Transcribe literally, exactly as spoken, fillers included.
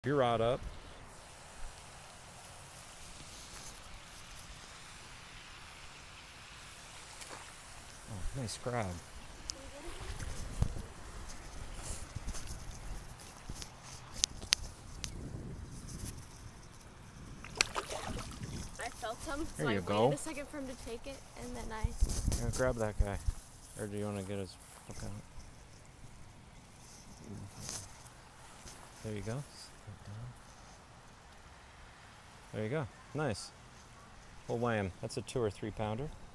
Your rod up. Oh, nice crab. I felt him, so There I you waited go. a second for him to take it, and then I... Yeah, grab that guy. Or do you want to get his hook on it? There you go. There you go. Nice. Well, wham. That's a two or three pounder.